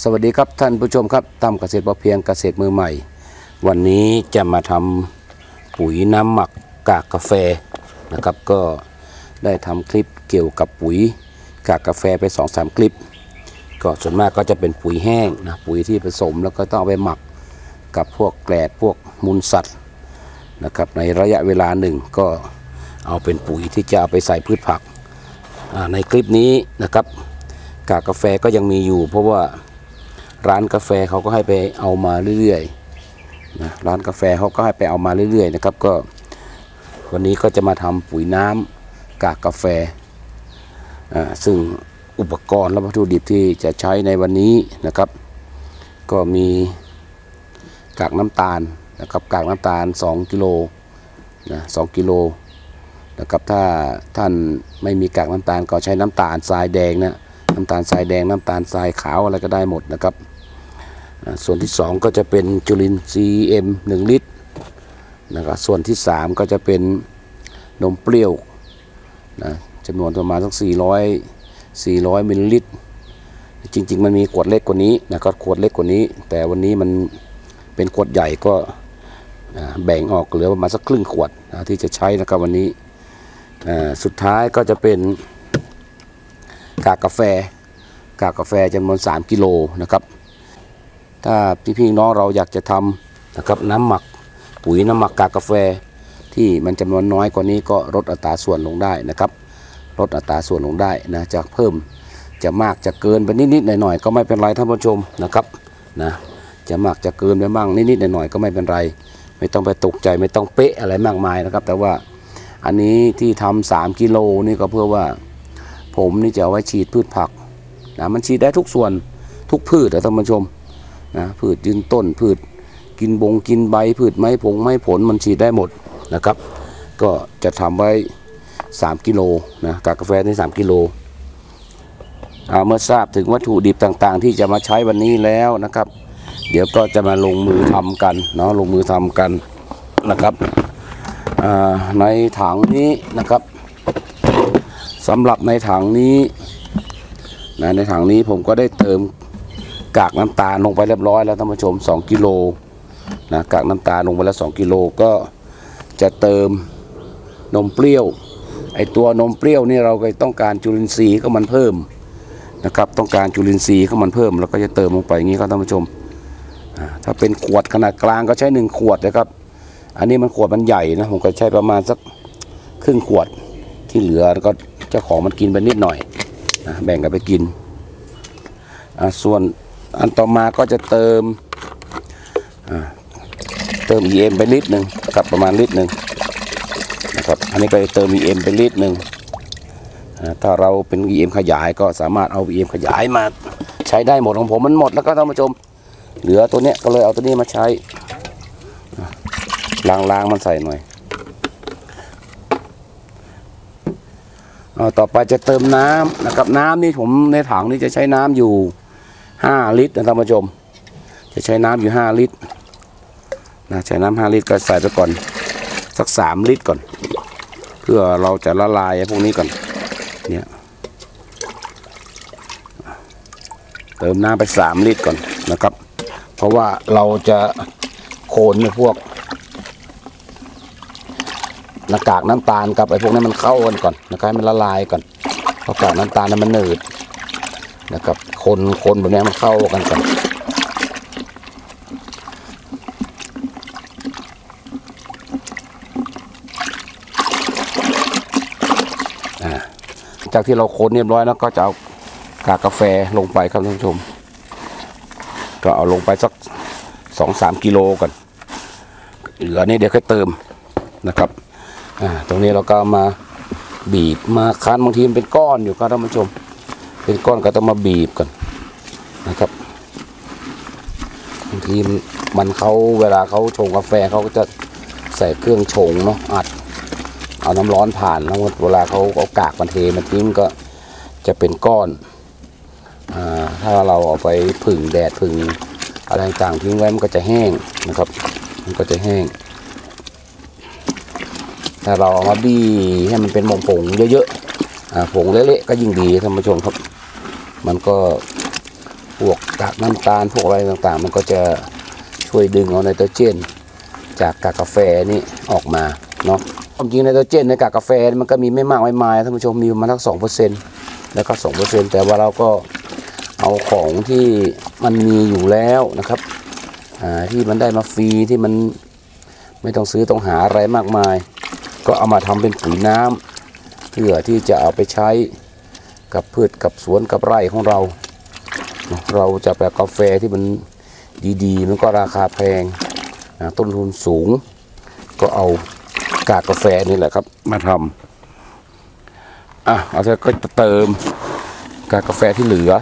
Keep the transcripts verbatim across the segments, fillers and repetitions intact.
สวัสดีครับท่านผู้ชมครับทำเกษตรพอเพียงเกษตรมือใหม่วันนี้จะมาทำปุ๋ยน้ำหมักกากกาแฟนะครับก็ได้ทำคลิปเกี่ยวกับปุ๋ยกากกาแฟไป สองสาม คลิปก็ส่วนมากก็จะเป็นปุ๋ยแห้งนะปุ๋ยที่ผสมแล้วก็ต้องเอาไปหมักกับพวกแกลบพวกมูลสัตว์นะครับในระยะเวลาหนึ่งก็เอาเป็นปุ๋ยที่จะเอาไปใส่พืชผักในคลิปนี้นะครับกากกาแฟก็ยังมีอยู่เพราะว่าร้านกาแฟเขาก็ให้ไปเอามาเรื่อยๆนะร้านกาแฟเขาก็ให้ไปเอามาเรื่อยๆนะครับก็วันนี้ก็จะมาทำปุ๋ยน้ำกากกาแฟซึ่งอุปกรณ์และวัตถุดิบที่จะใช้ในวันนี้นะครับก็มีกากน้ำตาลนะครับกากน้ำตาลสองกิโลนะสองกิโลนะครับถ้าท่านไม่มีกากน้ำตาลก็ใช้น้ำตาลทรายแดงนะน้ำตาลทรายแดงน้ำตาลทรายขาวอะไรก็ได้หมดนะครับส่วนที่สองก็จะเป็นจุลินทรีย์ เอ็ม หนึ่ง ลิตรนะครับส่วนที่สามก็จะเป็นนมเปรี้ยวนะจำนวนประมาณสักสี่ร้อย สี่ร้อยมิลลิลิตรจริงๆมันมีขวดเล็กกว่านี้นะครับขวดเล็กกว่านี้แต่วันนี้มันเป็นขวดใหญ่ก็แบ่งออกเหลือประมาณสักครึ่งขวดนะที่จะใช้นะครับวันนี้สุดท้ายก็จะเป็นกากกาแฟกากกาแฟจำนวนสามกิโลนะครับถ้าพี่ๆน้องเราอยากจะทำนะครับน้ำหมักปุ๋ยน้ำหมักกากกาแฟที่มันจำนวนน้อยกว่านี้ก็ลดอัตราส่วนลงได้นะครับลดอัตราส่วนลงได้นะจะเพิ่มจะมากจะเกินไปนิดๆหน่อยๆก็ไม่เป็นไรท่านผู้ชมนะครับนะจะมากจะเกินไปบ้างนิดๆหน่อยๆก็ไม่เป็นไรไม่ต้องไปตกใจไม่ต้องเป๊ะอะไรมากมายนะครับแต่ว่าอันนี้ที่ทำสามกิโลนี่ก็เพื่อว่าผมนี่จะเอาไว้ฉีดพืชผักนะมันฉีดได้ทุกส่วนทุกพืชท่านผู้ชมนะพืชยืนต้นพืชกินบงกินใบพืชไม้ผงไม้ผลมันฉีดได้หมดนะครับก็จะทำไว้สามกิโลนะกากกาแฟที่สามกิโลเมื่อทราบถึงวัตถุดิบต่างๆที่จะมาใช้วันนี้แล้วนะครับเดี๋ยวก็จะมาลงมือทำกันเนาะลงมือทำกันนะครับในถังนี้นะครับสำหรับในถังนี้นะในถังนี้ผมก็ได้เติมกากน้ำตาลลงไปเรียบร้อยแล้วท่านผู้ชมสองกิโลนะกากน้ำตาลลงไปแล้วสองกิโลก็จะเติมนมเปรี้ยวไอตัวนมเปรี้ยวนี่เราก็ต้องการจุลินทรีย์ก็มันเพิ่มนะครับต้องการจุลินทรีย์ก็มันเพิ่มแล้วก็จะเติมลงไปอย่างนี้ครับท่านผู้ชมถ้าเป็นขวดขนาดกลางก็ใช้หนึ่งขวดนะครับอันนี้มันขวดมันใหญ่นะผมก็ใช้ประมาณสักครึ่งขวดที่เหลือก็เจ้าของมันกินไปนิดหน่อยนะแบ่งกันไปกินส่วนอันต่อมาก็จะเติมเติม อี เอ็ม ไปลิตรหนึ่งกับประมาณลิตรหนึ่งนะครับอันนี้ก็จะเติม อี เอ็ม ไปลิตรหนึ่งถ้าเราเป็น อี เอ็ม ขยายก็สามารถเอา อี เอ็ม ขยายมาใช้ได้หมดของผมมันหมดแล้วก็ท่านผู้ชมเหลือตัวเนี้ยก็เลยเอาตัวนี้มาใช้ล้างๆมันใส่หน่อยต่อไปจะเติมน้ำนะครับน้ำนี่ผมในถังนี่จะใช้น้ำอยู่ห้าลิตรนะท่านผู้ชมจะใช้น้ำอยู่ห้าลิตรนะใช้น้ำห้าลิตรก็ใส่ไปก่อนสักสามลิตรก่อนเพื่อเราจะละลายพวกนี้ก่อนเนี่ยเติมน้ำไปสามลิตรก่อนนะครับเพราะว่าเราจะโคนในพวกหน้ากากน้ำตาลกับไอ้พวกนี้มันเข้ากันก่อนนะครับให้มันละลายก่อนเพราะกากน้ำตาลนั้นมันหนืดนะครับคนคนแบบนี้มันเข้ากันก่อนจากที่เราคนเรียบร้อยแล้วก็จะเอากากกาแฟลงไปครับท่านผู้ชมก็เอาลงไปสักสองสามกิโลก่อนเหลือนี่เดี๋ยวค่อยเติมนะครับตรงนี้เราก็มาบีบมาคั้นบางทีมันเป็นก้อนอยู่ครับท่านผู้ชมเป็นก้อนก็ต้องมาบีบก่อนนะครับบางทีมันเขาเวลาเขาชงกาแฟเขาก็จะใส่เครื่องชงเนาะอัดเอาน้ำร้อนผ่านแล้วเวลาเขาเอากากมันเทมันทิ้งก็จะเป็นก้อนถ้าเราเอาไปผึ่งแดดผึ่งอะไรต่างทิ้งไว้มันก็จะแห้งนะครับมันก็จะแห้งถ้าเราเอามาบี้ให้มันเป็นผงเยอะๆผงเละๆก็ยิ่งดีท่านผู้ชมครับมันก็ พวกกกากน้ำตาลพวกอะไรต่างๆมันก็จะช่วยดึงเอาไนโตรเจนจากกากกาแฟนี่ออกมาเนาะความจริงไนโตรเจนในกากกาแฟมันก็มีไม่มากไม่มายท่านผู้ชมมีประมาณสักสองเปอร์เซ็นต์แล้วก็สองเปอร์เซ็นต์แต่ว่าเราก็เอาของที่มันมีอยู่แล้วนะครับอ่าที่มันได้มาฟรีที่มันไม่ต้องซื้อต้องหาอะไรมากมายก็เอามาทำเป็นปุ๋ยน้ำเพื่อที่จะเอาไปใช้กับพืชกับสวนกับไร่ของเราเราจะแบบกาแฟที่มันดีๆมันก็ราคาแพงนะต้นทุนสูงก็เอากากกาแฟนี่แหละครับมาทำอ่ะเอาจะก็จะเติมกากกาแฟที่เหลือ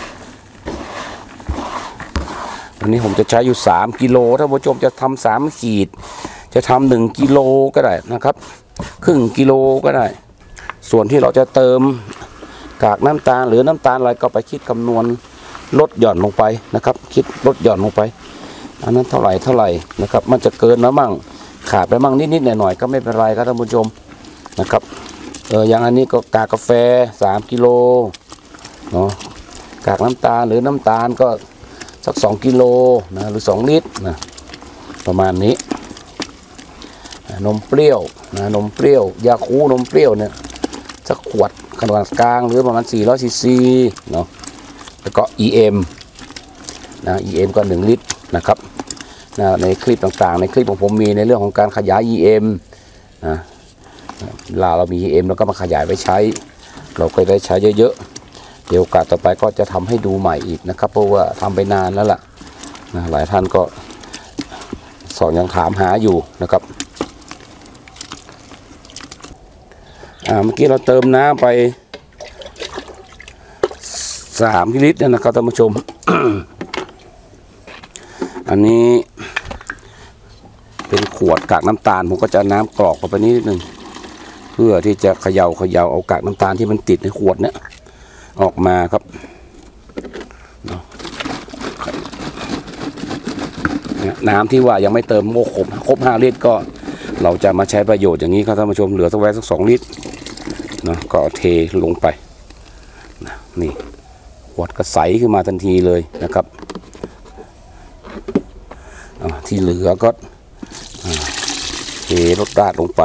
วันนี้ผมจะใช้อยู่สามกิโลถ้าผู้ชมจะทำสามขีดจะทำหนึ่งกิโลก็ได้นะครับครึ่งกิโลก็ได้ส่วนที่เราจะเติมกากน้ำตาลหรือน้ำตาลอะไรก็ไปคิดคำนวณลดหย่อนลงไปนะครับคิดลดหย่อนลงไปอันนั้นเท่าไหร่เท่าไหร่นะครับมันจะเกินแล้วมั่งขาดไปมั่งนิดๆหน่อยๆก็ไม่เป็นไรครับท่านผู้ชมนะครับเอออย่างอันนี้ก็กากกาแฟสามกิโลเนาะกากน้ำตาลหรือน้ำตาลก็สักสองกิโลนะหรือสองลิตรนะประมาณนี้นมเปรี้ยวนะนมเปรี้ยวยาคูนมเปรี้ยวเนี่ยสักขวดขนาดกลางหรือประมาณสี่ร้อยซีซีเนาะแล้วก็ อี เอ็ม นะ อี เอ็ม ก็หนึ่งลิตรนะครับนะในคลิปต่างๆในคลิปของผมมีในเรื่องของการขยาย อี เอ็ม นะเวลาเรามี อี เอ็ม แล้วก็มาขยายไปใช้เราก็ได้ใช้เยอะๆเดี๋ยวโอกาสต่อไปก็จะทำให้ดูใหม่อีกนะครับเพราะว่าทำไปนานแล้วล่ะนะหลายท่านก็สอนยังถามหาอยู่นะครับอ่าเมื่อกี้เราเติมน้ำไปสามลิตรนะครับท่านผู้ชม อันนี้เป็นขวดกากน้ำตาลผมก็จะน้ำกรอกเข้าไปนิดนึงเพื่อที่จะเขย่าเขย่าเอากากน้ำตาลที่มันติดในขวดเนี้ยออกมาครับน้ำที่ว่ายังไม่เติมโมครบครบห้าลิตรก็เราจะมาใช้ประโยชน์อย่างนี้ครับท่านผู้ชมเหลือสักไว้สักสองลิตรเนาะก็เทลงไปนะนี่ขวดก็ใสขึ้นมาทันทีเลยนะครับที่เหลือก็เทรสราดลงไป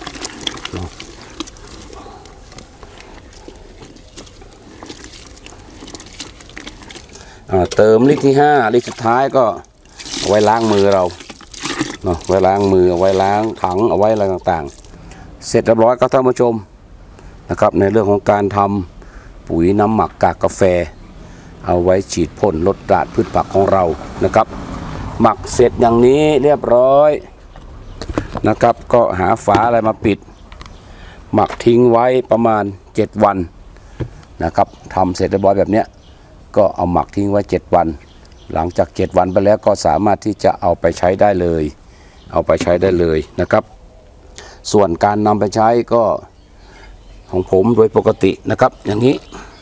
เติมลิตรที่ห้าลิตรสุดท้ายก็เอาไว้ล้างมือเราเนาะไว้ล้างมือเอาไว้ล้างถังเอาไว้อะไรต่างๆเสร็จเรียบร้อยครับท่านผู้ชมนะครับในเรื่องของการทำปุ๋ยน้ำหมักกากกาแฟเอาไว้ฉีดพ่นลดราดพืชผักของเรานะครับหมักเสร็จอย่างนี้เรียบร้อยนะครับก็หาฝาอะไรมาปิดหมักทิ้งไว้ประมาณเจ็ดวันนะครับทำเสร็จเรียบร้อยแบบนี้ก็เอาหมักทิ้งไว้เจ็ดวันหลังจากเจ็ดวันไปแล้วก็สามารถที่จะเอาไปใช้ได้เลยเอาไปใช้ได้เลยนะครับส่วนการนำไปใช้ก็ของผมโดยปกตินะครับอย่างนี้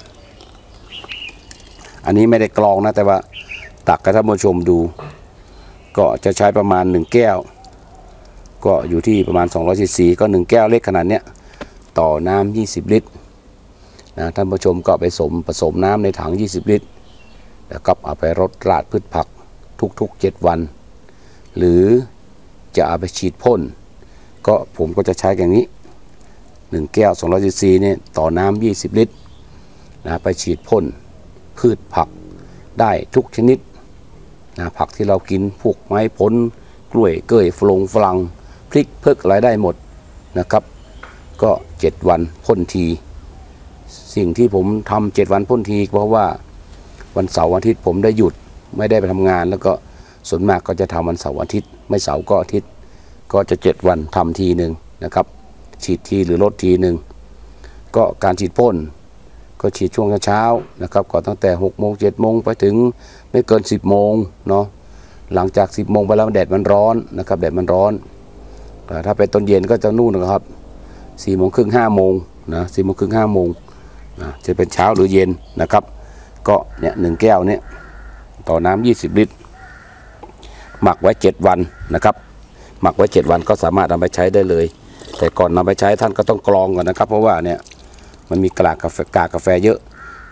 อันนี้ไม่ได้กรองนะแต่ว่าตักให้ท่านผู้ชมดูก็จะใช้ประมาณหนึ่งแก้วก็อยู่ที่ประมาณสองร้อยซีซีก็หนึ่งแก้วเล็กขนาดเนี้ยต่อน้ำยี่สิบลิตรนะท่านผู้ชมก็ไปผสมผสมน้ำในถังยี่สิบลิตรแล้วก็เอาไปรดราดพืชผักทุกๆเจ็ดวันหรือจะเอาไปฉีดพ่นก็ผมก็จะใช้อย่างนี้หนึ่งแก้วสองร้อยซีซีเนี่ยต่อน้ำยี่สิบลิตรนะไปฉีดพ่นพืชผักได้ทุกชนิดนะผักที่เรากินพวกไม้ผลกล้วยเกยฝลงฝรั่งพริกเพิกอะไรได้หมดนะครับก็เจ็ดวันพ่นทีสิ่งที่ผมทำเจ็ดวันพ่นทีเพราะว่าวันเสาร์อาทิตย์ผมได้หยุดไม่ได้ไปทำงานแล้วก็ส่วนมากก็จะทำวันเสาร์อาทิตย์ไม่เสาร์ก็อาทิตย์ก็จะเจ็ดวันทำทีหนึ่งนะครับฉีดทีหรือลดทีหนึ่งก็การฉีดพ่นก็ฉีดช่วงเช้านะครับก็ตั้งแต่หกโมงเจ็ดโมงไปถึงไม่เกินสิบโมงเนาะหลังจากสิบโมงไปแล้วแดดมันร้อนนะครับแดดมันร้อนถ้าเป็นตอนเย็นก็จะนู่นนะครับสี่โมงครึ่งห้าโมงนะสี่โมงครึ่งห้าโมงนะจะเป็นเช้าหรือเย็นนะครับก็เนี่ยหนึ่งแก้วเนี่ยต่อน้ำยี่สิบลิตรหมักไว้เจ็ดวันนะครับหมักไว้เจ็ดวันก็สามารถนำไปใช้ได้เลยแต่ก่อนนำไปใช้ท่านก็ต้องกรองก่อนนะครับเพราะว่าเนี่ยมันมีกากกาแฟกากกาแฟเยอะ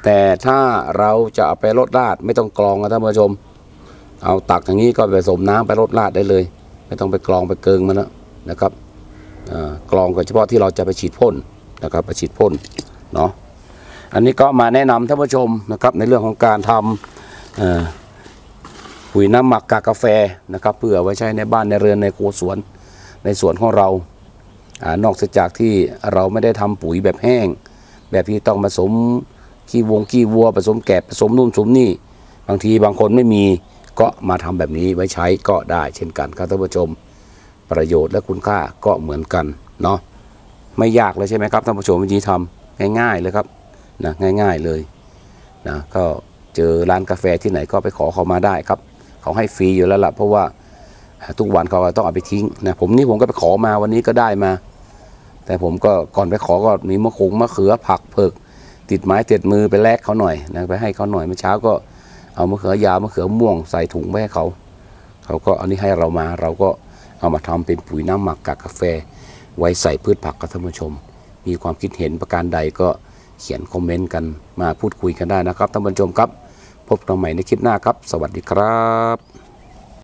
แต่ถ้าเราจะเอาไปรดราดไม่ต้องกรองนะท่านผู้ชมเอาตักอย่างนี้ก็ไปผสมน้ำไปรดราดได้เลยไม่ต้องไปกรองไปเกิงมันนะนะครับกรองก็เฉพาะที่เราจะไปฉีดพ่นนะครับไปฉีดพ่นเนาะอันนี้ก็มาแนะนำท่านผู้ชมนะครับในเรื่องของการทำปุ๋ยน้ำหมักกากกาแฟนะครับเพื่อไว้ใช้ในบ้านในเรือนในครัวสวนในสวนของเรานอกจากที่เราไม่ได้ทำปุ๋ยแบบแห้งแบบที่ต้องผสมขี้วงขี้วัวผสมแกะผสมนู่นผสมนี่บางทีบางคนไม่มีก็มาทำแบบนี้ไว้ใช้ก็ได้เช่นกันครับท่านผู้ชมประโยชน์และคุณค่าก็เหมือนกันเนาะไม่ยากเลยใช่ไหมครับท่านผู้ชมวิธีทำง่ายๆเลยครับนะง่ายๆเลยนะก็เจอร้านกาแฟที่ไหนก็ไปขอเขามาได้ครับเขาให้ฟรีอยู่แล้วล่ะเพราะว่าทุกวันเขาต้องเอาไปทิ้งนะผมนี่ผมก็ไปขอมาวันนี้ก็ได้มาแต่ผมก็ก่อนไปขอก็มีมะขงมะเขือผักเผือกติดไม้ติดมือไปแลกเขาหน่อยนะไปให้เขาหน่อยเมื่อเช้าก็เอามะเขือยาวมะเขือม่วงใส่ถุงไปให้เขาเขาก็เอานี้ให้เรามาเราก็เอามาทำเป็นปุ๋ยน้ำหมักกากกาแฟไว้ใส่พืชผักกับท่านผู้ชมมีความคิดเห็นประการใดก็เขียนคอมเมนต์กันมาพูดคุยกันได้นะครับท่านผู้ชมครับพบกันใหม่ในคลิปหน้าครับสวัสดีครับ